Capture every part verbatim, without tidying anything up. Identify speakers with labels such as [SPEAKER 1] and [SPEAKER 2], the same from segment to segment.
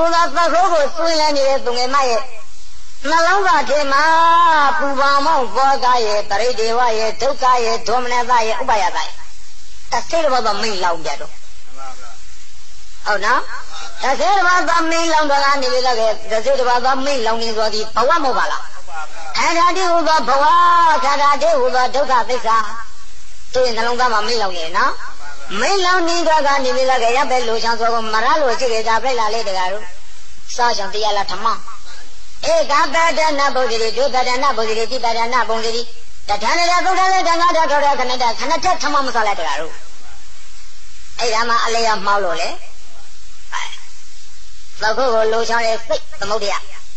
[SPEAKER 1] ဟူသောသခိုးကိုဆွေးလန်းနေတဲ့သူငယ်မရဲ့နှလုံးသားထဲမှာပူပါမောင်းဘောကရဲ့ပရိဒေဝရဲ့ဒုက္ခရဲ့ဒေါမနတရဲ့ဥပါယတရဲ့တဆေးတော်သောမိန်လောင်ပြတော့ဟုတ်နော်တဆေးတော်သောမိန်လောင်တော်ကနေပြီးတော့တဆေးတော်သောမိန်လောင်နေဆိုသည်ဘဝမဟုတ်ပါလားခန္ဓာတည်းဟူသောဘဝခန္ဓာတည်းဟူသောဒုက္ခသစ္စာသူ့နှလုံးသားမှာမိန်လောင်နေနော်မိန်လောင်နေတော့ကနေပြီးတော့ရပ်ပဲလူချောင်းဆိုကိုမရလို့ရှိကြတာပြိလာလေးတကားတို့စားချောင်းတရားလားဓမ္မဧကပတ္တနာဘုဒ္ဓတိဒုပတ္တနာဘုဒ္ဓတိတိပတ္တနာဘုံတိတထဏရသုဒ္ဓလေတငါတထောရခဏတခဏတက်ထမမစားလိုက်တကားတို့အဲ့ဒါမှအလေးရမှောက်လို့လေသခုကိုလူချောင်းရဲ့စိတ်သမုဒ္ဒယ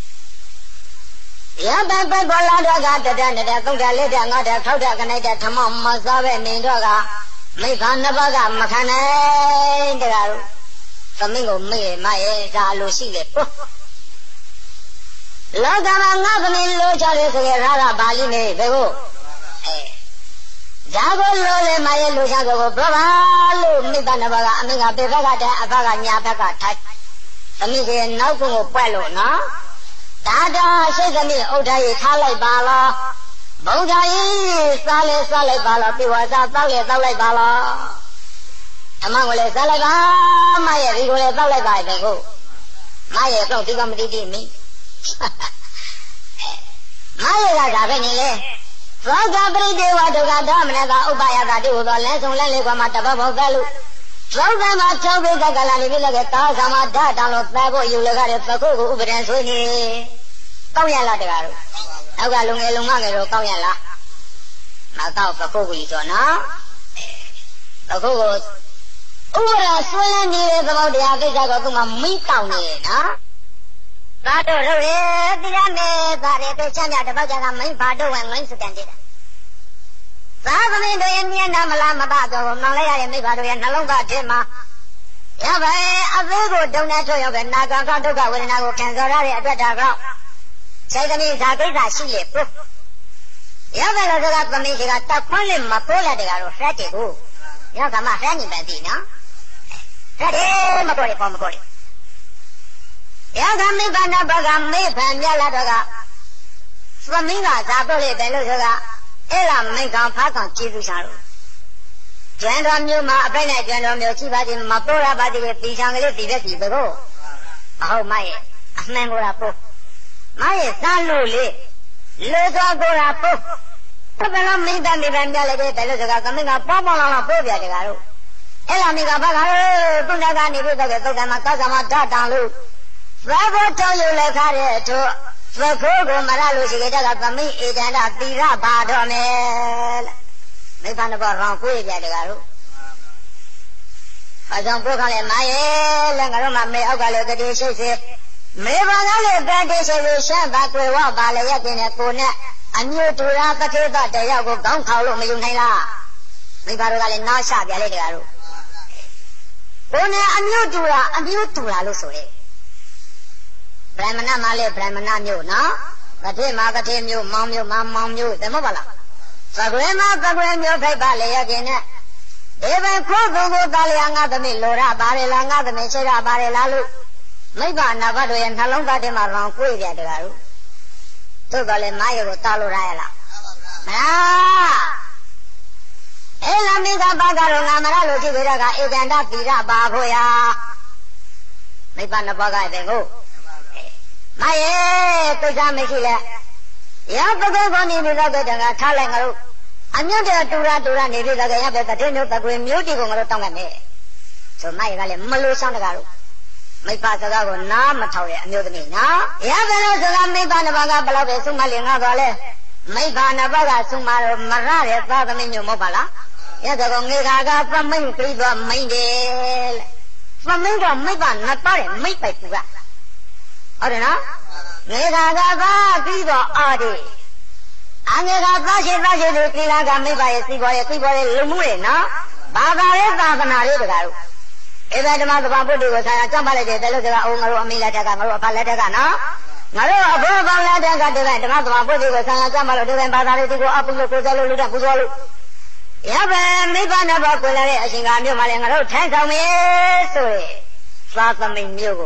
[SPEAKER 1] ရပပကောလာတော့ကတတနတသုဒ္ဓလေတငါတထောရခဏတထမမစားပဲနေတော့ကမိခါနှစ်ပါးကမခံနိုင်တကားတို့သမင်းကိုမေ့မရဲ့ဒါလိုရှိလေပေါ့လောကမှာငါသမီးလိုချတယ်ဆိုရရတာပါဠိနဲ့ဘယ်ကိုအဲဒါကိုလိုလေမရဲ့လိုချဆိုကိုဘဘာလို့မိဘနှစ်ပါးကအမေကပေဘက်ကတဲ့အဘကညာဘက်ကထိုက်သမီးကနောက်ကိုပွက်လို့နော်ဒါတော့စိတ်သမီးဥဒ္ဒရေခါလိုက်ပါလားဗုဒ္ဓကြီးစားလေစားလိုက်ပါလားပြေဝါစားတောက်လေတောက်လိုက်ပါလားအမကိုလည်းစားလိုက်ပါမရဲ့ဒီကိုလည်းတောက်လိုက်ပါတဲ့ကိုမရဲ့တော့ဒီကမတိတိမင်းမရဲ့ကဒါပဲနေလေသောကပရိဒေဝဒုက္ခဓမ္မနကဥပယတာတိဟူသောလဲဆုံးလဲလေးကမှတပတ်ဘောသက်လို့သောကမှာ၆ဘိကကလာနေပြီလေတာသမာဓာတောင်လို့သဲဖို့ယူလကတဲ့သခုကိုဥပဒေဆွေးနေကောက်ရလားတကားတို့နောက်ကလုံငယ်လုံငငယ်တော့ကောက်ရလားမကောက်သခုကိုဆိုနော်သခုကိုဥပဒေဆွေးနေတဲ့သမုဒ္ဒရာကိစ္စကိုသူကမိတောင်းနေနော်ဘာတို့တို့ရေတရားနဲ့သာတဲ့ပြချမ်းမြတပတ်ကမင်းဘာတို့ဝင်ငိုင်းစကန်တဲ့သာသမီးတို့ရဲ့မျက်နှာမလားမပါတော့မောင်လိုက်ရတဲ့မိဘတို့ရဲ့နှလုံးသားထဲမှာရပါအသေးကိုဒုံနဲ့ထုတ်ရောက်ပဲနာဂံကဒုက္ခဝေဒနာကိုခံစားရတဲ့အတွက်ဒါတော့စိတ်သမီးဇာကိစ္စရှိလေပုရပါလို့ကသမီးကတက်ခွန်းလေးမပိုးလာတဲ့ကတော့ဖက်တယ်ကိုရောက်ကမှဖက်နေပဲပြီနော်ဖက်တယ်မပေါ်လေပေါ်မပေါ်လေယောဂမိဘနာဘကမေဖန်မြလာတော့ကသမီးကဇာပုတ်လေးတယ်လို့ဆိုကအဲ့ဒါမိကောင်ဖားကောင်ကျေးဇူးရှာလို့ကျွမ်းတော်မျိုးမှာအပိုက်နဲ့ကျွမ်းတော်မျိုးရှိပါခြင်းမပေါ်ရပါသေးတဲ့တီချံကလေးတီတဲ့တီဘကိုမဟုတ်မရဲ့အမှန်ကိုရာပို့မရဲ့စားလို့လေလေသောကိုရာပို့ဘယ်လိုမိဘမိဘမြလာတဲ့တယ်လို့ဆိုကသမီးကပေါပေါလောင်လောင်ပို့ပြတယ်ကတော့အဲ့ဒါမိကဘာကသူနာကနေပြီးတော့သုတ်တံမှာကောသမဓာတ်တန်လို့ဘာဘောတော်ယူလက်ခါတဲ့တို့သခိုးကိုမရလို့ရှိကြတဲ့ကသမီးဧကန္တသီရပါတော်မယ်မိဘနှစ်ပါးရောင်းကိုရပြတယ်ကတော့အကြောင်းပုခါလည်းမရဲ့လည်းငါတို့မှမေအောက်ကလည်းတတိရှိစေမေဘာကလည်းတတိရှိစေရှမ်းပါကွယ်ဝပါလည်းရက်တင်တဲ့ကိုနဲ့အမျိုးတူရာတထေသတယောက်ကိုကောင်းခေါလို့မယူနိုင်လားမိဘတို့ကလည်းနားချပြလိုက်တယ်ကတော့ကိုနဲ့အမျိုးတူရာအမျိုးတူရာလို့ဆိုတယ်ဗြဟ္မဏမှာလည်းဗြဟ္မဏမျိုးနော်ကတိမှာကတိမျိုးမောင်မျိုးမောင်မောင်မျိုးတယ်မဟုတ်ပါလားသကွေမှာသကွေမျိုးထိုက်ပါလေရခြင်းနဲ့ဒီပဲခိုးဘုံကိုတာလျာငါသမီးလိုရပါတယ်လားငါသမီးရှိရပါတယ်လားလို့မိဘနာဘတ်တို့ရဲ့နှလုံးသားထဲမှာရောင်ကိုယ်ပြတယ်ကားတို့တို့ကလည်းမရကိုတာလို့ရရလားမလားအဲ့လာမိကဘာကတော့ငါမရလို့ကြည့်ကြတာကဧကန္တသီရပါဖို့ရာမိဘနှစ်ပါးကတဲ့ကိုမရဲ့သိစားမရှိလဲရပကောကောနေပြီးတော့ကထားလိုက်ငါတို့အမြတ်တဲ့တူရတူရနေပြီးတော့ရပဲတတိမျိုးတကွေမျိုးတီကိုငါတို့တောင်းခဲ့မယ်ဆိုမရဲ့ကလည်းမလို့ဆောင်တကားတို့မိဘစကားကိုနားမထောင်တဲ့အမျိုးသမီးနော်ရပဲလို့စကားမိဘနှစ်ပါးကဘလောက်ပဲဆုံးမလင်ငါတော့လဲမိဘနှစ်ပါးကဆုံးမတော့မရတဲ့သားသမီးမျိုးမဟုတ်ပါလားရတဲ့ကောင်ငေခါကသမိန်ပြီးတော့မိန်တယ်သမိန်တော့မိဘနှစ်ပါးရဲ့မိပိုက်ပူကဟုတ်တယ်နော်ငေခါကသာပြီးတော့အားဒီအငေခါသားရှိသားရှိတွေကိလာကမိဘရဲ့စီပေါ်ရဲ့စီပေါ်ရဲ့လူမှုရဲ့နော်ဘာသာရေးသာသနာရေးတကားတို့ဧဘဓမ္မသဘာပုတ္တိကိုဆရာကြောက်ပါလိုက်တယ်တယ်လို့တကားအောင်ငါတို့အမေလက်ထက်ကငါတို့အဖလက်ထက်ကနော်ငါတို့အဘိဓမ္မာလက်ကတည်းကဓမ္မသဘာပုတ္တိကိုဆရာကြောက်ပါလို့ဒီကဘာသာရေးဒီကိုအပုလို့ကိုယ်စားလို့လူတဲ့ပူဇော်လို့ရပဲမိဘနှစ်ပါးကိုလာတဲ့အရှင်ကမြို့မှာလည်းငါတို့ထိုင်ဆောင်မယ်ဆိုရင်သာသမိန်မြို့ကို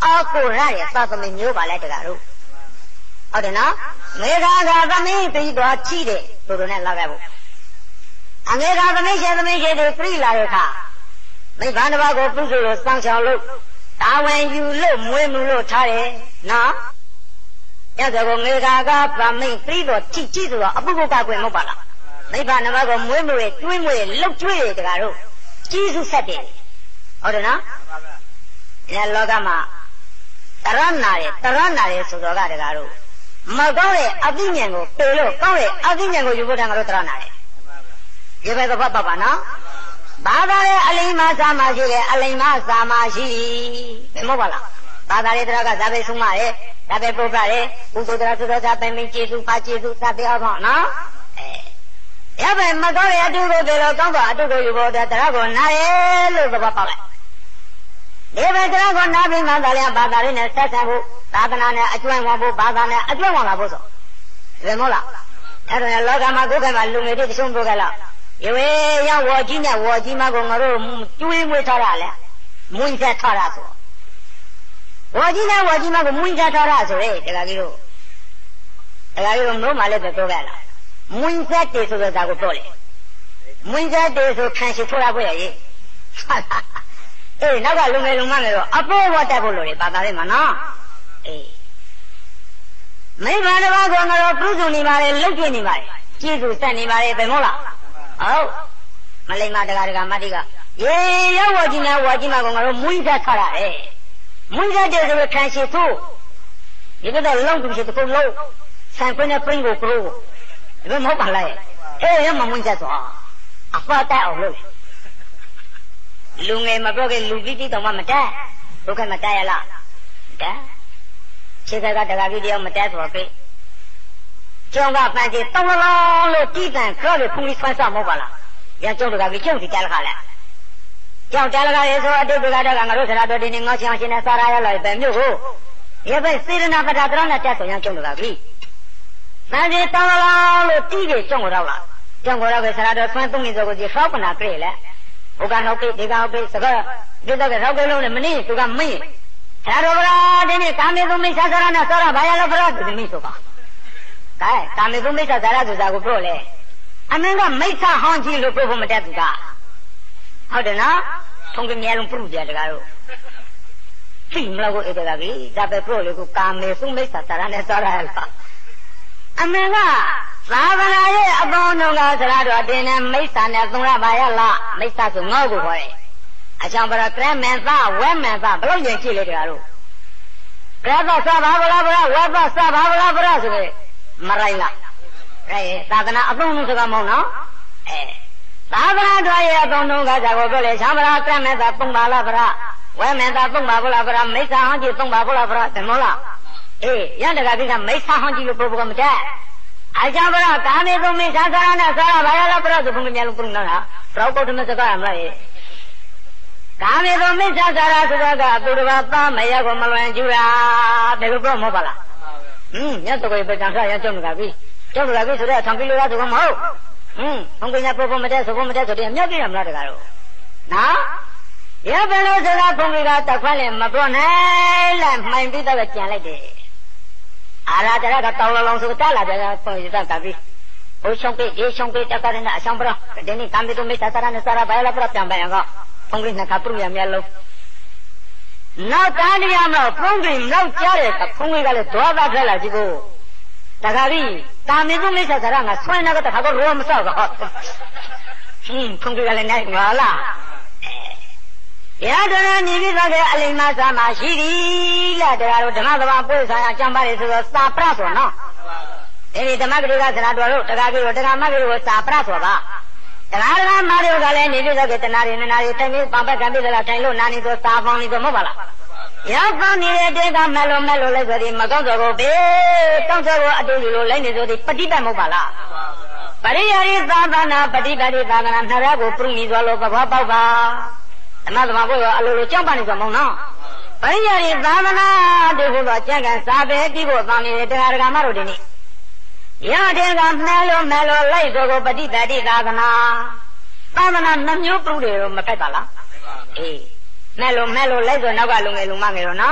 [SPEAKER 1] အော်ကိုရရဲ့သာသမီမျိုးပါလဲတကားတို့ဟုတ်တယ်နော်ငေကာကသမီးပြီးတော့ကြည့်တယ်တို့တို့နဲ့လောက်ခဲ့ဖို့အငေကာသမီးရှင်သမီးရှင်တွေပြိလာတဲ့အခါမိဘတစ်ပါးကိုပြုစုလို့စောင့်ချောင်လို့တာဝန်ယူလို့မွေးမှုလို့ထားတယ်နော်အဲ့ဒါကိုငေကာကသမီးပြီးတော့ကြည့်ကြည့်ဆိုတော့အပုပုကကွယ်မဟုတ်ပါလားမိဘတစ်ပါးကိုမွေးမှုတွေတွင်းမွေးလှုပ်ကျွေးတယ်တကားတို့ကျေးဇူးဆက်တယ်ဟုတ်တယ်နော်အဲ့လောကမှာတရဏနာတယ်တရဏနာတယ်ဆိုတော့ကတကားတို့မကောင်းတဲ့အသိဉာဏ်ကိုပေလို့ကောင်းတဲ့အသိဉာဏ်ကိုယူဖို့တန်ကြလို့တရဏနာတယ်ဒီဘက်ကပတ်ပါနော်ဘာသာရဲ့အလိမ္မာစာမရှိတယ်အလိမ္မာစာမရှိဘယ်မဟုတ်ပါလားဘာသာရဲ့တရားကဇာပဲဆုံးမတယ်ဇာပဲပုပ္ပတယ်ဘုဒ္ဓတရားသုဒ္ဓသာပင်ပင်ကျေစုပါကျေစုသတိအောင်နော်အဲရပဲမကောင်းတဲ့အတူကိုပေလို့ကောင်းတဲ့အတူကိုယူဖို့တရားကိုနားရဲလို့သဘောပေါက်လိုက်ဒီပဲတရားကိုနားပြီးမှသာလျှင်ဘာသာရေးနဲ့ဆက်ဆံဖို့သာသနာနဲ့အကျွမ်းဝင်ဖို့ဘာသာနဲ့အကျွမ်းဝင်လာဖို့ဆိုဘယ်မဟုတ်လားအဲ့ဒါနဲ့လောကမှာကိုယ်ကမှလူငယ်တွေတချုံပို့ကြလားရေဝေးရောက်ဝေါ်ကြီးနဲ့ဝေါ်ကြီးမကိုငါတို့ကျွေးမွေးထားတာလေမွေးဆက်ထားတာဆိုဝေါ်ကြီးနဲ့ဝေါ်ကြီးမကိုမွေးဆက်ထားတာဆိုလေတခါကြီးတို့တခါကြီးတို့မလို့မှလည်းပြောကြလားမွေးဆက်တယ်ဆိုတော့ဒါကိုပြောလေမွေးဆက်တယ်ဆိုခံရှိထိုးရဖို့ရည်အေးနောက်ကလူငယ်လူမငယ်တော့အပေါ်ဝတ်တက်ဖို့လို့လေဘာသာလေးမှာနော်အေးမိဘတစ်ပါးကငါတို့ပြုစုနေပါလေလှုပ်ပြနေပါလေကျေးဇူးဆက်နေပါလေဘယ်မို့လားဟုတ်မလိမ္မာတကားတကားမတိကရေရောက်ဝကြီးနဲ့ဝကြီးမကငါတို့မွေးစားထားတာလေမွေးစားတဲ့ဆိုတော့ခံရှိသူ့ဒီကတော့လုံတူရှိတဲ့လုံးဆန်ခွင်းနဲ့ပြင်းကိုကရိုးဘယ်မဟုတ်ပါလားအေးရမမွေးစားသွားအဖတ်တိုက်အောင်လို့လူငယ်မပြောခဲ့လူကြီးကြီးတော့မှမတက်ဘုခက်မတက်ရလားတက်ခြေကကတကားကြီးတယောက်မတက်ဆိုတော့ပြေကျောင်းကပန်းကြီးတောင်းလောင်းလို့တီးတန်ကြောက်လို့ဖုန်လေးဆွမ်းစားမဟုတ်ပါလားရကျောင်းတကားကြီးကျောင်းဒီတက်လာခါလဲကျောင်းတက်လာခါလေဆိုအတိတ်ကတော့ငါတို့ဆရာတော်တင်းနေငေါချအောင်ရှင်နဲ့စားရရလိုက်ပဲမြို့ကိုရပဲစေရနာပဒတရနဲ့တက်ဆိုရင်ကျောင်းတကားကြီးပန်းကြီးတောင်းလောင်းလို့တီးကြီးကျောင်းကိုတော့လာကျောင်းကိုတော့ပဲဆရာတော်ဆွမ်းသုံးနေစောကိုကြီးဆောက်ပနာကြည့်လေဘုကနောက်ပြေဒီကောင်ပြေစကားဒီတော့ရောက်ကြလုံးနဲ့မနေသူကမင်းဆရာတော်ကဒီနေ့ကာမေသူမိစ္ဆာသရနဲ့ဆောရဘာရလို့ပြောသူမိဆိုပါကဲကာမေသူမိစ္ဆာသရဆိုတာကိုပြောလေအမင်းကမိစ္ဆာဟောင်းကြီးလို့ပြောဖို့မတတ်သူကဟုတ်တယ်နော်ထုံးကမြဲလုံးပြုတ်ကြတကားတို့သိမလားကိုအဲ့ဒါကြီးဒါပဲပြောလေကိုကာမေသူမိစ္ဆာသရနဲ့ဆောရရလားအမင်းကသာသနာရဲ့အပေါင်းတို့ကဆရာတော်တင်နဲ့မိစ္ဆာနဲ့သုံးရပါရလားမိစ္ဆာဆိုငေါ့ကိုခေါ်တယ်အချောင်းပရကရမန်သဝဲမန်သဘလို့ရင်ကြည့်လေတကားတို့ကရသစဘာဗလားဗလားဝဲသစဘာဗလားဗလားဆိုရင်မရိုင်းလားအဲသာသနာအပေါင်းတို့ကမဟုတ်နော်အဲသာသနာတော်ရဲ့အပေါင်းတို့ကဇာကိုပြောလေချောင်းပရကရမန်သသုံးပါလားဗလားဝဲမန်သသုံးပါဗလားဗလားမိစ္ဆာဟောင်းကြီးသုံးပါဗလားဗလားတယ်မို့လားအေးရန်တကာကြီးကမိစ္ဆာဟောင်းကြီးလို့ပြောဖို့မတတ်အကြောင်းကတော့ကာမေသူမိစ္ဆာသရနဲ့ဆောရဘာရလို့ပြောဆိုဘုံမြဲလုံးပြုနေတာဘောက်ပုတ်တမစကားရမလားကာမေသူမိစ္ဆာသရဆိုတော့ကသူတစ်ပါးသားမရကိုမလွန်ကျူတာဘယ်လိုပြောမဟုတ်ပါလားဟင်းမြတ်စွာဘုရားပြန်ဆက်ရကြောင်းကပြီကြောင်းကပြီဆိုတော့ထောင်ကိလိုလားဆိုတော့မဟုတ်ဟင်းဘုံကညာပုပ္ပမတဲ့ဆိုဘုံမတဲ့ဆိုတော့မြောက်ပြရမလားတကားတော့နော်ရဘယ်လိုစကားဘုံကတက်ခွက်လဲမပြောနိုင်လဲမှိုင်ပြီးတော့ကြံလိုက်တယ်အာရတရကတောင်းလောင်ဆိုတက်လာတယ်ပုံရတာကပြီဟိုဆောင်ပြေဒီဆောင်ပြေတက်ကြတဲ့အဆောင်ပရဒီနေ့ကံပြီးတော့မိသားစားရနဲ့စားရဘာလဲပရပြန်ပြန်ကဖုန်ကြီးနှစ်ခါပြုရမြဲလုံးနောက်သားနေရမလို့ဖုန်ကြီးနောက်ကြားတဲ့ဖုန်ကြီးကလည်းဒွါသားထွက်လာကြည့်ကိုတခါပြီးတာမင်းကမိသားစားရငါဆွဲနေတော့တခါကရောမဆောက်တော့ဟင်းဖုန်ကြီးကလည်းနိုင်ငါလားရတော်ညီပြီးတော့တဲ့အလိမ္မာစာမရှိသည်လားတရားတော်ဓမ္မသဘာပွေးဆိုင်အကျမ်းပါလေဆိုတော့စာပရဆိုနော်အဲဒီဓမ္မဂရုကဆရာတော်တို့တရားပြီးတော့တရားမဂရုကိုစာပရဆိုပါတရားဓမ္မမတွေကလည်းညီပြီးတော့တနာရီနနာရီတိုင်ပြီးပံပတ်ကံပြီးတော့တိုင်လို့နာနေတော့စာပေါင်းနေတော့မဟုတ်ပါလားရောက်ပေါင်းနေတဲ့တေကမလို့မလို့လဲဆိုဒီမကောင်းတော့ကိုဘေးတောင်းစောကိုအတူယူလို့လိုက်နေဆိုဒီပฏิပတ်မဟုတ်ပါလားပရိယာရိသာသနာပฏิပတ်သာသနာနှစ်ရက်ကိုပြုမိသွားလို့ဘဘပေါက်ပါဓမ္မသမားကိုအလိုလိုကြောက်ပါနေကြမအောင်နော်ပရိယာရိသာသနာတို့ကတော့ကြံ့ကန်စားပဲပြီးဖို့တောင်းနေတဲ့တရားဓမ္မတို့ဒီနေ့ရတဲ့ကမဲလို့မဲလို့လိုက်ဆိုကိုပฏิပတ်တိသာသနာသာသနာနှမျိုးပြုတယ်တော့မဖက်ပါလားအေးမဲလို့မဲလို့လိုက်ဆိုနောက်ကလူငယ်လူမငယ်တော့နော်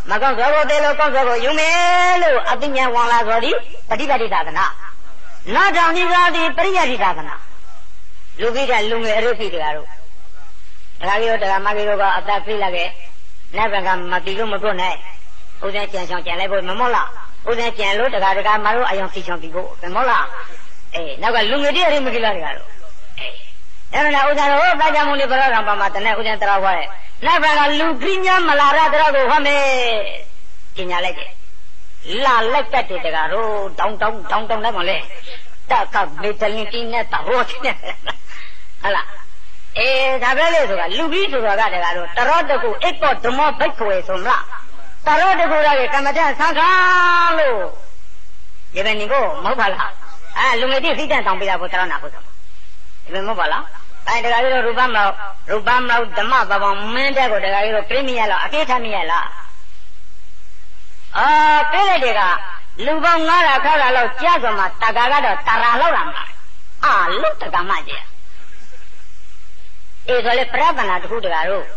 [SPEAKER 1] မကောင်းသောကိုတေလို့ကောင်းသောကိုယူမယ်လို့အသိဉာဏ်ဝင်လာဆိုသည်ပฏิပတ်တိသာသနာနောက်ကြောင့်ဒီကသည်ပရိယတိသာသနာလူကြီးကလူငယ်အရုပ်ကြီးတကားတို့ဒါကြီးတို့တရားမကြီးတို့ကအသက်ပြေးလာခဲ့နတ်ဘကမတီလို့မပြောနဲ့ဥဒ္ဒကြံဆောင်ကြံလိုက်ဖို့မမောလားဥဒ္ဒကြံလို့တကားတကားမတို့အယောင်စီချောင်တီဖို့မမောလားအေးနောက်ကလူငယ်တည်းအရင်မကြည့်လားတကားတို့အေးအဲ့ဒါဥဒ္ဒတော်ဟောတာကြမှုလေးဘရောတော်ပါမှာတနေ့ဥဒ္ဒတရားဟောတဲ့နတ်ဘကလူကြီးများမလာရတဲ့ကိုဟောမယ်ပညာလိုက်တယ်လာလက်ကတ်တဲ့တကားတို့တောင်းတောင်းတောင်းတောင်းလိုက်မလဲတကမေတလင်တင်းနဲ့တဟောတဲ့ဟလာအေးဒါပဲလေဆိုတာလူကြီးဆိုတာကတကားတို့တရောတကူအိတ်တော့ဓမ္မဘိတ်ခွေဆိုမလားတရောတကူရကမ္မထဆန်းခါလို့ဒီပဲနေကိုမဟုတ်ပါလားအဲလူငယ်တိစိတ်တန်တောင်းပေးတာကိုတရောနာဖို့ဆိုဒီပဲမဟုတ်ပါလားအဲတကားတို့ရူပမလို့ရူပမလို့ဓမ္မပပမင်းတဲ့ကိုတကားတို့ပြိမိရလားအကိဋ္ဌမရလားအာပြည့်လိုက်တဲ့ကလူပေါင်းငါးရာခါရာလောက်ကြားဆိုမှတကာကတော့တရာလောက်လာမှာအာလုတကမှကျအေးဆိုလေပြဿနာတစ်ခုတကားတို့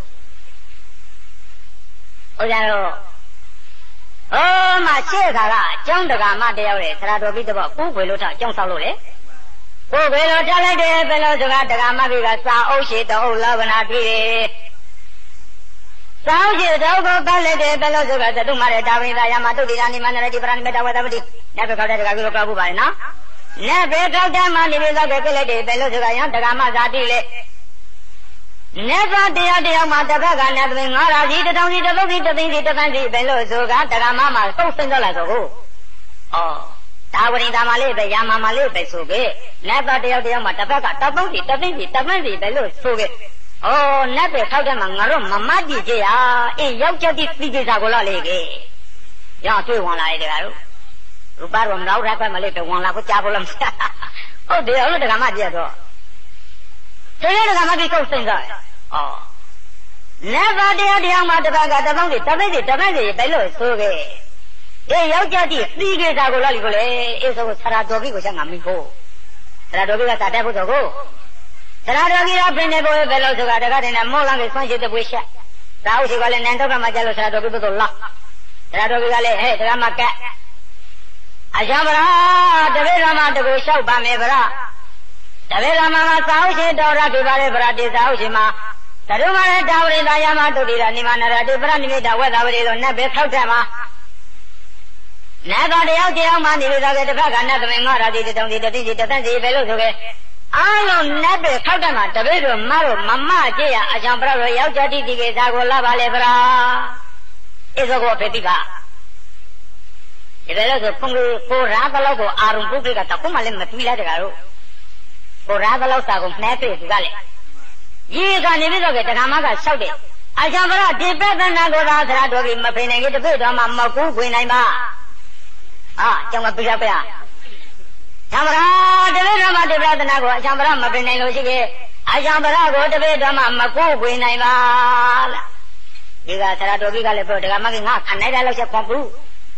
[SPEAKER 1] ဟိုကြတော့ဟောမရှေ့ခါကအကျောင်းတကာမှတယောက်လေသရတော်ပြီးတော့ကိုယ်ွယ်လို့ထားအကျောင်းဆောက်လို့လေကိုယ်ွယ်လို့ထားလိုက်တယ်ဘယ်လိုစကားတကာမှပြီးကစာအုပ်ရှိတအုပ်လောဘနာတွေ့တယ်စာအုပ်ရှိတော့ကိုပတ်လိုက်တယ်ဘယ်လိုစကားသတုမတဲ့တာဝိသာယမတုတ်တိရာနိမန္တရတိပရဏိမေတ္တဝတ္တပတိညဘခောက်တဲ့တကာပြီးတော့ကောက်ဖို့ပါလေနော်ညဘခောက်တဲ့မှနိမိတ်သောပြလိုက်တယ်ဘယ်လိုစကားရတကာမှဇာတိလေမြတ်စွာတရားတရားမှာတစ်ဖက်ကနတ်သမီးငါးရာကြီးတစ်ထောင်ကြီးတစ်ပုဒ်ကြီးတစ်သိန်းကြီးတစ်သန်းကြီးပဲလို့ဆိုကတရားမမှာသုတ်ဆင်းသွားလာဆိုကိုဩဒါဝရိဒါမလေးပဲယာမမလေးပဲဆိုခဲ့နတ်သားတရားတရားမှာတစ်ဖက်ကတစ်ပုဒ်ကြီးတစ်သိန်းကြီးတစ်သန်းကြီးပဲလို့ဆိုခဲ့ဩနတ်ပဲထောက်တဲ့မှာငါတို့မမတ်ကြည့်ကြရအေးယောက်ျားတိသိကြစားကိုလို့လေကေရတွေ့ဝင်လာတဲ့တကားတို့ရူပါရောမလောက်ရဖက်မလေးပဲဝင်လာကိုကြားဖို့လို့ဟုတ်တယ်အဲ့လိုတရားမကြည့်တော့ဆိုရတဲ့ကမကြီးကုတ်စိမ့်သွားတယ်။အော်နတ်ဘာတရားတရားမှာတစ်ပတ်ကတစ်ပေါင်းစီတစ်ပတ်စီတစ်ပတ်စီပဲလို့ဆိုခဲ့။အေးယောက်ျားကြီးသီးခဲ့တာကိုလည်းကိုလေအေးဆိုဆရာတော်ကြီးကိုချက်ငါမိဖို့ဆရာတော်ကြီးကစာတက်ဖို့ဆိုကိုဆရာတော်ကြီးကပြင်းနေဖို့ပဲလို့ဆိုတာတကားတင်နဲ့မောလန်းကိုဆွမ်းရှိတဲ့ပွေးချက်။ဒါဟုတ်စီကလည်းနန်းတော့ကမှကြလို့ဆရာတော်ကြီးတို့လောက်ဆရာတော်ကြီးကလည်းဟဲ့တရားမကတ်အကြောင်းဗလားတပည့်တော်မှတကူလျှောက်ပါမယ်ဗလားတပည့်တော်မှာသာဟုတ်ရှိတော်ရပြပါလေဗရာတိသာဟုတ်ရှိမှာသရုမရတာဝရိသာယမတုတိရနိမနရတိပရဏိမိတဝေသဝရိလို့နတ်ပဲခောက်တယ်မှာနတ်တော်တယောက်တယောက်မှနေလို့ဆိုတဲ့တစ်ဖက်ကနတ်သမင်ငါရာတိတုံတိတတိတိတသန့်စီပဲလို့ဆိုခဲ့အားလုံးနတ်ပဲခောက်တယ်မှာတပည့်တော်မတို့မမကြည့်ရအကြောင်းပြတော့ယောက်ျားတိတိကေသာကိုလာပါလေဗရာဧဇောကိုဖေတိကဒီလိုဆိုဖုန်ကိုရာဘလောက်ကိုအာရုံပုဂ္ဂိကတခုမှလည်းမသိလိုက်တကားတို့ကိုရာဘလောက်စာကိုနှဲပြေသူကလေရေကနေပြီးတော့ကတက္ကမကလျှောက်တယ်အချံပရဒီပဒနာကိုသာသရတော်ကြီးမဖိနိုင်ကြီးတပိတ်တော်မှမကူးခွေနိုင်ပါဟာကျောင်းမပြရပြချံပရတပိတ်တော်မှဒီပဒနာကိုအချံပရမဖိနိုင်လို့ရှိခဲ့အချံပရကိုတပိတ်တော်မှမကူးခွေနိုင်ပါလားဒီကသရတော်ကြီးကလည်းပြောတက္ကမကငါခနိုင်တယ်လို့ချက်ပွန်ဘူး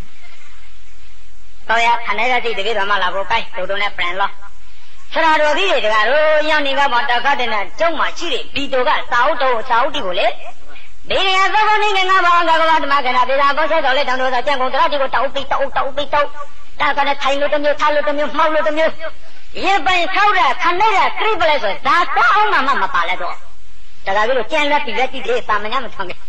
[SPEAKER 1] တော့ရခနိုင်တဲ့တပိတ်တော်မှလာဖို့ကိုင်းတို့တို့နဲ့ပြန်လောဆရာတော်ကြီးတွေကတို့ရောက်နေကမှတခါတည်းနဲ့ကျုံမှရှိတယ်ဒီတို့ကစာအုပ်တော်စာအုပ်တီကိုလေဒီနေရာသောကုန်နေငါဘာကကဘာဓမ္မကနာဒေတာဘောဆက်တော်လေတောင်တော်သာကြံကုန်တရားကြီးကိုတောက်ပိတ်တောက်တောက်ပိတ်တောက်တာကလည်းထိုင်လို့တစ်မျိုးထားလို့တစ်မျိုးမှောက်လို့တစ်မျိုးရေပိုင်ဆောက်တာခနဲ့တာခရစ်ပလဲဆိုဒါတော့အောင်မှမပါလဲတော့တခါကြီးလို့ကြံလက်ပြီးလက်ကြည့်လေပါမညာမထောင်ခဲ့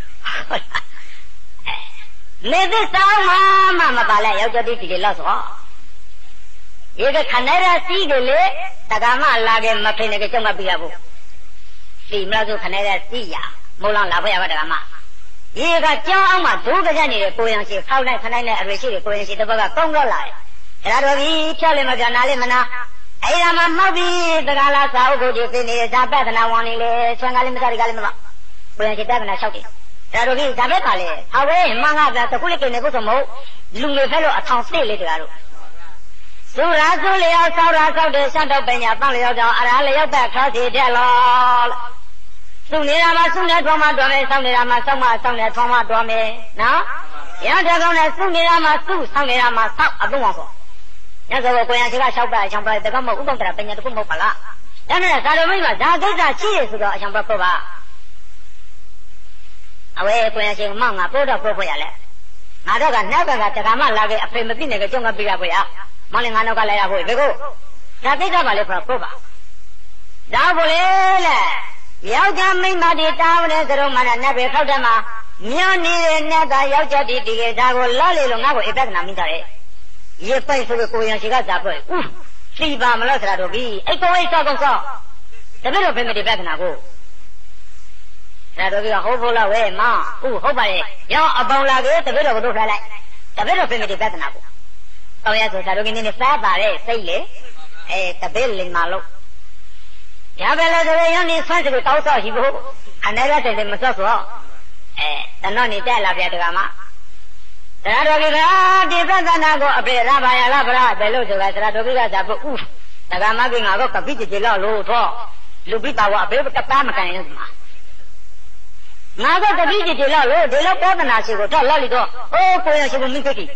[SPEAKER 1] နေသစ္စာမှမပါလဲယောက်ျားတိဒီလောက်ဆိုရေကခနဲ့ရစီးတယ်လေတက္ကမလာခဲ့မဖိနေကြကျုံမပြရဘူးဒီမလားဆိုခနဲ့ရစီးရမိုးလောင်လာဖို့ရပါတက္ကမရေကကြောင်းအောင်မှဒုကကြနေတဲ့ကိုရင်ရှိခေါက်လိုက်ခနဲ့နဲ့အရွယ်ရှိတဲ့ကိုရင်ရှိတစ်ပတ်ကကုန်းတော့လာတယ်အဲ့ဒါတော့ဒီဖြောက်လည်းမပြနာလည်းမနာအဲ့ဒါမှမောက်ပြီးတက္ကလာစာအုပ်ကိုဒီသိနေဇာပဒနာဝန်နေလေဆွမ်းကားလည်းမစားရကလည်းမမကိုရင်ရှိတက္ကနာလျှောက်တယ်အဲ့ဒါတော့ဒီဇာပကလည်းဟာဝဲမငါကတခုလေးကိနေကိုဆိုမဟုတ်လူငယ်ဖက်လို့အထောင်စိတ်လေးတကားတို့သူရာသူလျောက်ဆောက်ရာဆောက်တဲ့ရှောက်တော့ပညာတောင်းလျောက်ကြောင်းအရာလျောက်တဲ့ခါစီတဲ့လောသူနေတာမှာသူနဲ့ထွန်းမတော်မယ်ဆောက်နေတာမှာဆောက်မဆောက်နေထွန်းမတော်မယ်နော်ရတဲ့ကောင်းနဲ့သူနေတာမှာသူဆောက်နေတာမှာဆောက်အလုံးအောင်ဆိုညဆိုကိုကိုရရှိကရှောက်ပါအချံပါတကမဟုတ်ဥပ္ပန္တရာပညာတခုမဟုတ်ပါလားဒါနဲ့ဇာတော်မိတ်ကဇာကိစ္စရှိရဆိုတော့အချံပါဖို့ပါ away when I say Mama, put up for ya. Nadaga never got the Gama Lage, a famous thing, a jungle bigger way up. Molingano Galera, we go. Tapita Valley for Proba. Davole, Yaga made my town as the Roman and never told them. Mioni never Yaja did the Dago Lolly Longago, a better Namita. You pay for the Korean cigar that way. See Bamalotra to be a way to go. The middle of the back now. That will be a whole away, ma. Oh, hope I young about like the middle of the like the middle of the back now. Oh, yes, I don't in the fat by say, eh, the bill in Malo. Yabella, the young is trying to go out, he go. I never tell him myself, eh, the non is there, La Vietama. The Radoga, the Brandanago, a bit Rabbi Labra, below the Radoga, that go, oof. The Gama being a rock of Viti low talk. Lupita was a bit of a Pamacan. Now that the Viti low, they look better than I will tell Lolito. Oh, boy, she will meet Vicky.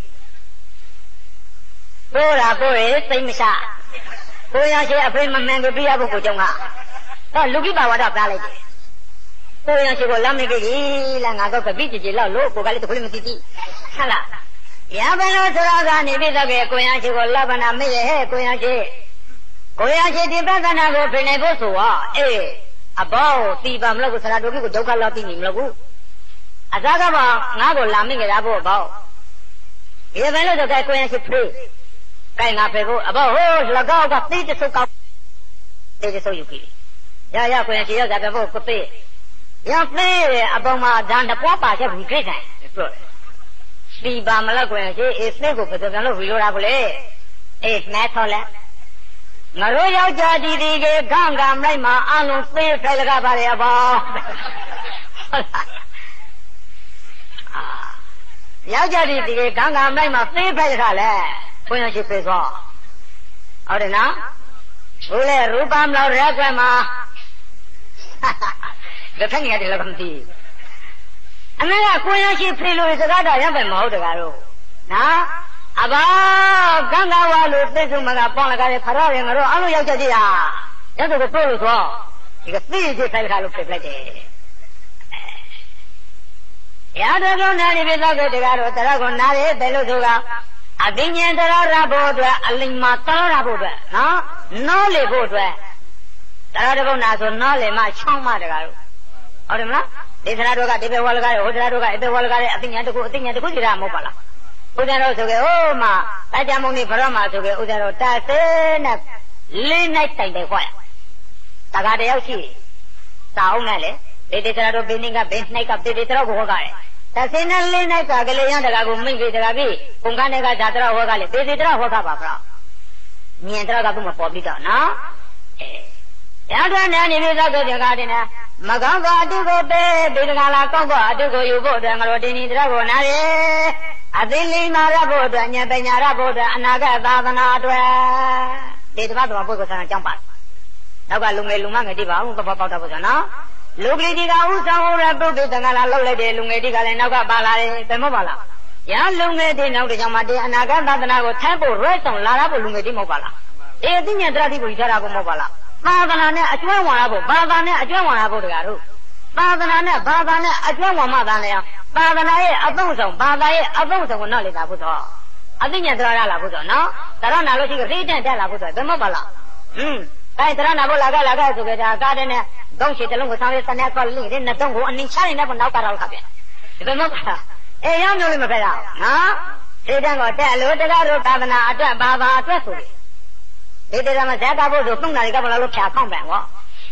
[SPEAKER 1] Boy, boy, same shot. Boy, I say a friend of man will be able to go. Oh, look at what I've done. Boy, she will love me, and I got the Viti low, go to Plymouth. Hala. Yabano Saraga, Nibita, Koyashi will love and I made a hair, Koyashi. Koyashi, the Bazanago, Penebosu, eh, a bow, Tibam Logo Saratoki, Joka Lotting in Logu. Azagaba, Nago Laming at Abo bow. Even though the Koyashi pray, kind up about horse, Lagoga, please so come. They so you feel. Ya ya Koyashi, that a book could pay. Young play about my down the Papa, every great time. Steve Bamala is never for the Villavole. It's Matola. Maroya Jadi, Ganga, Rama, Anu, Fair Telegraph. Yajadi, Ganga, Rama, Fair Telegraph. When she pays off. Ordina? Ule, Rubam, Ragama. The thing at the Lacanti. Another Koyashi prelude is a rather young Maudagaro. Now, about Ganga, Pesumana, Ponagari, Parari, and Anu Yajadia. That's the pro as well. You can see this I look like it. Yadon, Nani, Taragon, Nari, Beluga, Adinian, Rabo, Alima, Tarabo, no, no Lebo, Tarabo Nazo, no Lema, Chama. Order, they said, I got the Volga, or the Volga, I think I go think at the Gudira Mopala. Udaro to go, oh, ma, I am only Parama to go, Udaro, Tassin, Lin night time they quiet. Tagade Yoshi, Saunale, they did a bending a bench neck up the Tragoga. Tassin and Lin night, Galean, the Gabu, Mingi, the Gabi, Punganega, Jatra, Hogale, they did a Hogabra. Nientra Gabuma Pobita, no? Eh. Yadran and it is a good gardener. Maganga, do go bed, Bidala Congo, do go you go, and Rodini Dragonare. Adili Marabo, and Yabenarabo, and Naga Bavanadra. They develop a book and jump up. Naga Lume Lumanga Diva, Papa, Luglidiga, Usa, Rabu, and Ala de Lumediga, and Naga Bala, the Mobala. Yan Lume, they know the Yamadi, and Naga Banago Temple, rest on Larabu Lumedi Mobala. They think you're Dradi with Jarago Mobala. Badana, a twin one abo, Badana, a twin one abo to Garu. Badana, Badana, a twin one Madana, Badana, a bosom, Badai, a bosom will not let that put off. I think you're Drala put on, no? Tarana looking a read and tell Abuta, the Mobala. Hm. I Tarana Bolaga Laga to get a garden, don't sit along with some of the natural link in the Tongo and in China never now got out of it. The Mobala. A young woman, huh? They don't go tell Lutagaro, Tabana, Baba, Tressel. They did a Zagabo, the Punga, Gabala, Combat.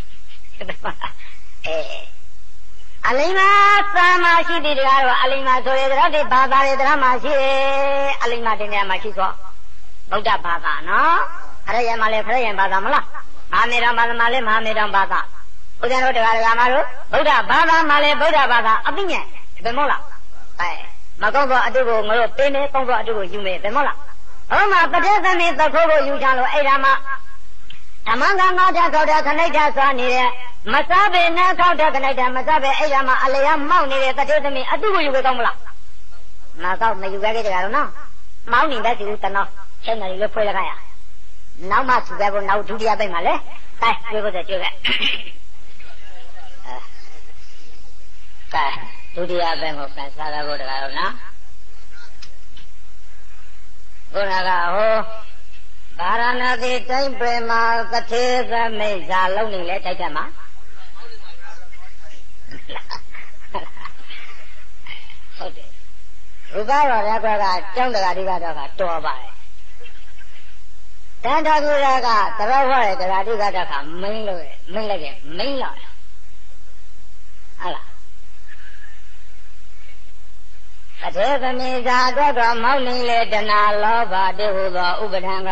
[SPEAKER 1] Eh. Alima, Sama, she did Alima, so the Baba, Drama, Alima, the Yamachiso. Boda Baba, no? Harayamale, Harayam Badamala. Mamira, Madamale, Mamira, Bada. Udano de Garamaro, Boda, Baba, Male, Boda, Bada, Abinia, the Mola. Eh. Magogo, Adugo, Moro, Pene, Congo, Adugo, you may, the Mola. Oh, my, but then is the Gogo, you shall Edama. Among the Mata, Canada, Sonny, Masabe, Naka, Canada, Masabe, Edama, Alayam, Mounty, that is me, Adugo, you will come. Now, may you get it, I don't know. Mounting that is the no. Send a little prayer. Now, much better now to the Abemale. I will go to you. ဒုတိယဘက်ကိုပြန်စားရဖို့တကားတော့နော်ဘုရားကဟောဗာရာဏသီတိုင်းပင်မှာတထေသမိတ်ဇာလုံးနေလဲတိုက်တယ်မှာဟုတ်တယ်ရူပရောရကကကျောင်းတကာတိကတော့ကတော်ပါတယ်တန်ထာကူရကတရောဟောတဲ့တကာတိကတော့ကမင်းလို့မင်းလိုက်တယ်မင်းလောက်ဟုတ်လားအထေသမီးသာအတွက်တော့မောက်နေလေတဏှာလောဘတေဟုသောဥပဒံက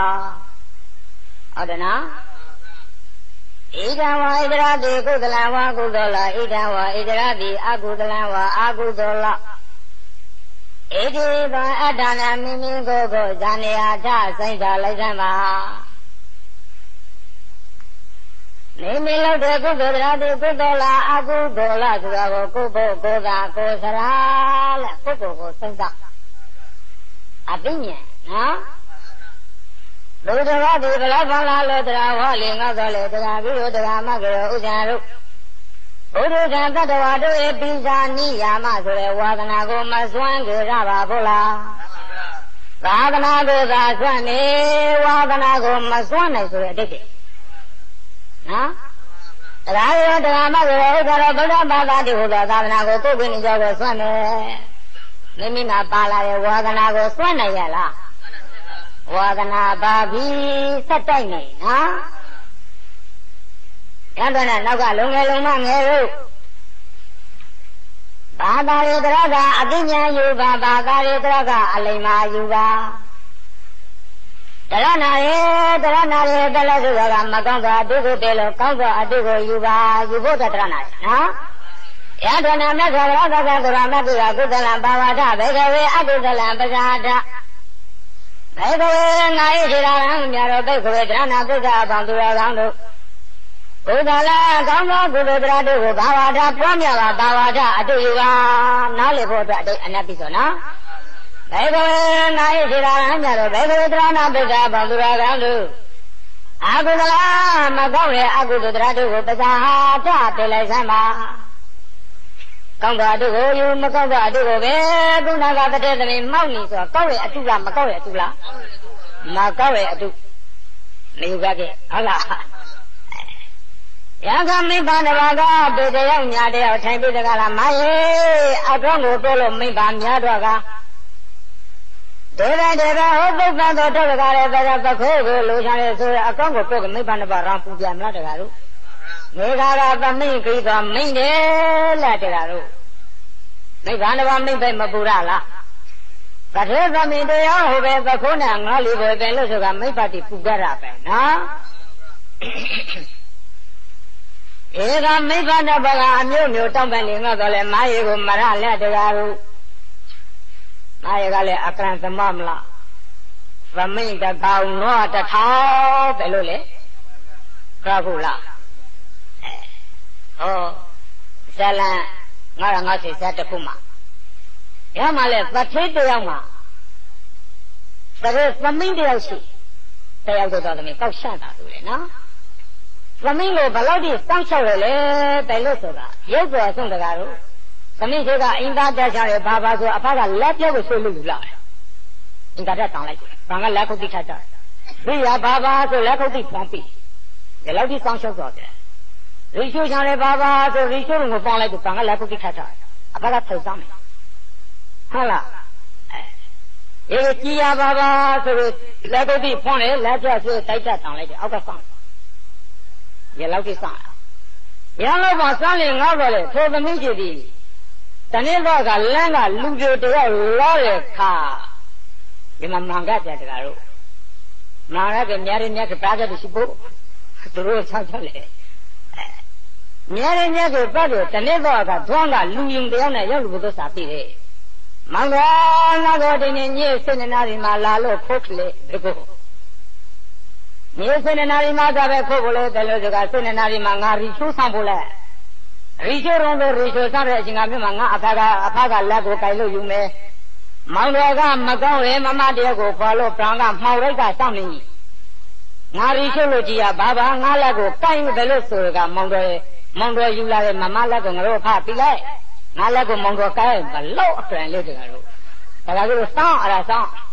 [SPEAKER 1] ဟုတ်တယ်နော်ဣဒံဝါဣဒရာတိကုသလံဝါကုသောလဣဒံဝါဣဒရာတိအကုသလံဝါအကုသောလဣတိဘံအတ္တနာမိမိကိုယ်ကိုဇာနေဟာထဆိုင်သာလိုက်စမ်းပါမိမိလုပ်တဲ့ကုသိုလ်တရားတွေကုသိုလ်လားအကုသိုလ်လားဆိုတာကိုကိုယ့်ဘုကိုယ်သာကိုယ်စရာလဲကိုယ့်ကိုယ်ကိုစဉ်းစားအပညာနော်လူတော်ဒီဘလောက်ဘာလားလို့တရားဟောလေငါတော့လေတရားပြီးတော့တရားမကြောဥစ္စာတို့ဘုရားကတ္တဝါတို့ရဲ့ပိဇာနိယာမဆိုတဲ့ဝါဒနာကိုမစွန့်ကြရပါဘူးလားသာသနာကိုသာစွန့်နေဝါဒနာကိုမစွန့်နိုင်ဆိုတဲ့အတိတ်နော်တရားရောတရားမရောဥစ္စာတော်ဗုဒ္ဓဘာသာတိဟူသောသာသနာကိုကိုယ်ကိုယ်ကြောကိုစွန့်မယ်မိမိမှာပါလာတဲ့ဝါဒနာကိုစွန့်နိုင်ရလားဝါဒနာပါပြီးဆက်တိုက်နေနော်ရတဲ့နောက်ကလုံငယ်လုံမငယ်တို့ဘာသာရေးတရားကအသိဉာဏ်ယူပါဘာသာရေးတရားကအလိမ္မာယူပါတရားနာရေတရားနာရေတလည်းဆိုတာကမကောင်းသောအတုကိုတည်းလို့ကောင်းသောအတုကိုယူပါယူဖို့တရားနာနော်ယထနာမြတ်စွာဘုရားသက္ကသရမတ်ကကုသလံဘာဝထဘေကဝေအကုသလံပဇာထဘေကဝေငါ၏ခြေတော်ံမြတ်တော်ဘေကဝေတရားနာပုဒ္ဓအပေါင်းသူတော်ကောင်းတို့ဘုရားလားကောင်းသောကုသိုလ်တရားတို့ကိုဘာဝထပွားများပါဘာဝထအတုယူပါနားလည်ဖို့အတွက်အနတ်ပြီဆိုနော်ဘေကဝေနာ၏ခြေတော်ံမြတ်တော်ဘေကဝေတရားနာပုဒ္ဓအပေါင်းသူတော်ကောင်းတို့အကုသလမကောင်းတဲ့အကုသိုလ်တရားတို့ကိုပဇာထပြလိုက်စမ်းပါကောင်းတဲ့အတုကိုယူမကောင်းတဲ့အတုကိုပဲကုဏကတည်းသမီးမောက်နေဆိုတော့ကောက်ရဲ့အတုလားမကောက်ရဲ့အတုလားမကောက်ရဲ့အတုမယူကြခဲ့ဟုတ်လားယကမိဘတဘာကပေတယောက်ညာတယောက်ထိုင်ပြီးတကလားမယေအကောင်းကိုပြောလို့မိဘများတော့ကဒေဝဒေဝဟောပုပ္ပန်တော်တော့ကလည်းပပခိုးကိုလိုချင်တယ်ဆိုရအကောင်းကိုပြောကမိဘနှစ်ပါးရံပူပြန်မလားတကားတို့မေဃာကသမိန်ခိသောမိန်တယ်လားတကားတို့မိဘနှစ်ပါးမိတ်ပဲမပူရလားတထေသမီးတရားဟိုပဲပခိုးနဲ့ငါလီပဲပဲလို့ဆိုကမိဘတိပူကြတာပဲနော်ဧကမိဘနှစ်ပါးကအမျိုးမျိုးတောင်းပန်နေငါတော့လေမာယေကိုမရလက်တကားတို့မာယေကလည်းအကရံသမမလားသမိန်တကောင်တော့တထောင်ပဲလို့လေကြဘူးလားဟောဇလံငါရငါစိတ်စားတစ်ခုမှရမှလဲသထေးတယောက်မှသရေသမင်းတယောက်ရှိတယောက်တော့သမီးကောက်ရှန့်တာလို့လေနော်သမင်းကိုဘလောက်ထိစောင့်ရှောက်ရလဲတိုင်လို့ဆိုတာရုပ်တော်ဆုံးတကားတို့သမင်းတို့ကအင်္ဂါတက်ချရဘာဘာဆိုအဖကလက်ပြောက်ကိုဆွေးလို့ယူလာအင်္ဂါတက်တောင်းလိုက်ဘာကလက်ခုတ်တိထတာဘိယာဘာဘာဆိုလက်ခုတ်တိဖွန်ပြီဒီလောက်ထိစောင့်ရှောက်တော့တယ်ရိရှိုးချတယ်ဘာဘာဆိုရိရှိုးကိုပေါင်းလိုက်တော့ဘာကလက်ခုတ်တိထတာအဖကထုတ်စားမယ်ဟုတ်လားအဲဒီကြည်ရပါပါဆိုလို့လက်ကုတ်တိဖွင့်လေလက်ပြဆွေးတိုက်တက်တောင်းလိုက်တယ်အောက်ကဆောင်ရလောက်တိဆောင်ရလောက်ပါစမ်းလေငေါ့တော့လေထိုသမီးကြီးဒီတနေ့တော့ကလမ်းကလူပြိုတယောက်လောတဲ့ခါဒီမှာမန်ကပြတကားတို့မန်ကပြများရင်းများကပါကြတယ်ရှိဖို့သူတို့ချောက်ချောက်လေများရင်းများကပတ်တော့တနေ့တော့ကသွန်းကလူယုံတယောက်နဲ့ရောက်လူဘုသစာပြီလေမောင်တော်ငါတို့ဒီနေ့ညစေနနာဒီမှာလာလို့ခိုးကလေးဒီကိုညစေနနာဒီမှာကပဲခိုးဖို့လေတယ်လို့စကားစေနနာဒီမှာငါရီချိုးဆောင်ဖို့လေရီချိုးရုံးလို့ရီချိုးဆောင်တဲ့အချိန်ကမြို့မှာငါအဖကအဖကလက်ကိုကိုင်လို့ယူမယ်မောင်တော်ကမကောင်းရင်မမတယောက်ကိုခေါ်လို့ပရံကမှောက်လိုက်ကစောင့်နေငါရီချိုးလို့ကြည်ရဘာဘာငါလက်ကိုကိုင်တယ်လို့ဆိုရကမောင်တော်မောင်တော်ယူလာတဲ့မမလက်ကိုငါတို့ဖပြီးလိုက်
[SPEAKER 2] ngã lại cũng mong có cái và lỗ chuyện lên được rồi, bây giờ cái sao ở đó sao